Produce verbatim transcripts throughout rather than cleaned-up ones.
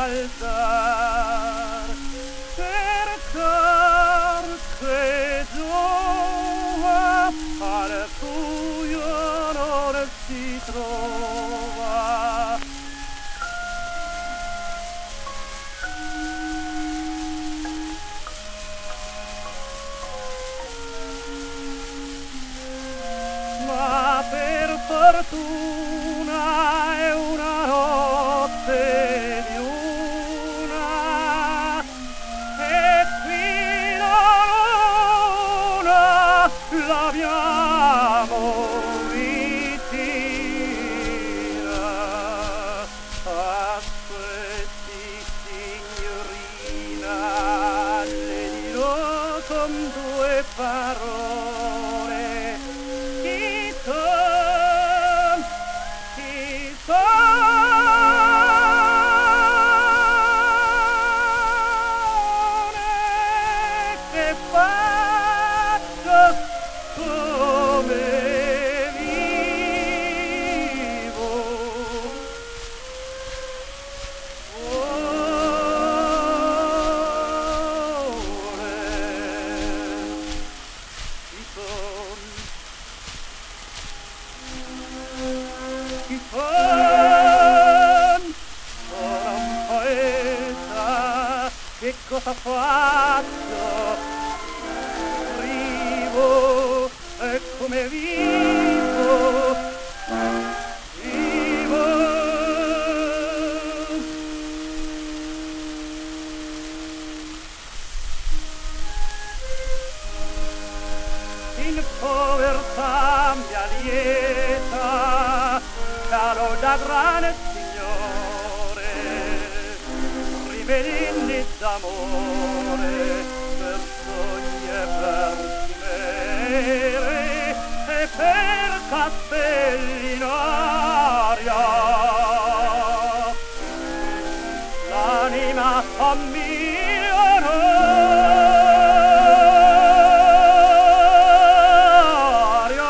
alzar, cercar che giova al cui onore si trova. Ma per fortuna è una notte di luna e qui la luna l'abbiamo vicina. Aspetti signorina, le dirò con due parole. Che cosa faccio? Scrivo e come vivo, vivo. In povertà mia lieta, calo da grande signore, riverini d'amore per sogni e per chimere e per castelli in aria. L'anima familionaria.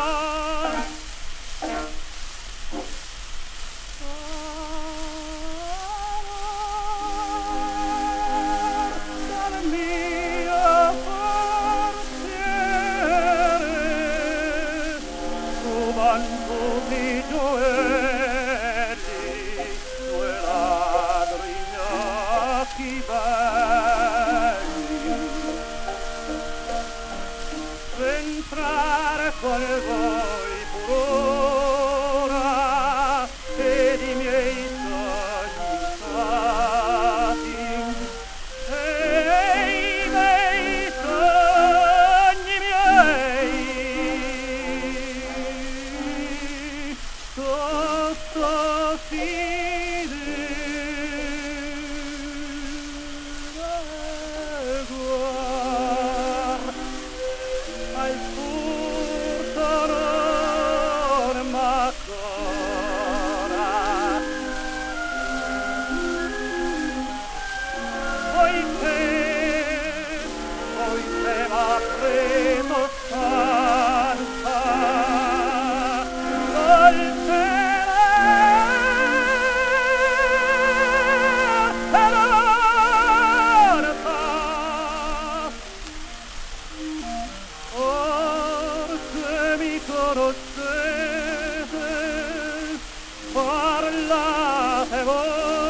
Tutti gioielli, due ladri gnocchi belli, entrare con voi pur ora ed i miei sogni stati e i miei sogni miei sotto fide guar al furto non m'ancora poiché poiché m'ha preso stanza dolce. Conoscete, parlate voi.